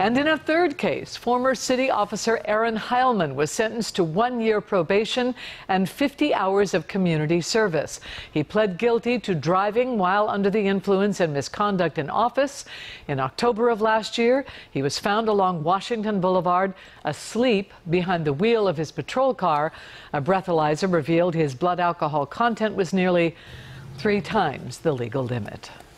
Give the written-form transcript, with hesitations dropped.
And in a third case, former city officer Aaron Heilman was sentenced to 1 year probation and 50 hours of community service. He pled guilty to driving while under the influence and misconduct in office. In October of last year, he was found along Washington Boulevard, asleep behind the wheel of his patrol car. A breathalyzer revealed his blood alcohol content was nearly 3 times the legal limit.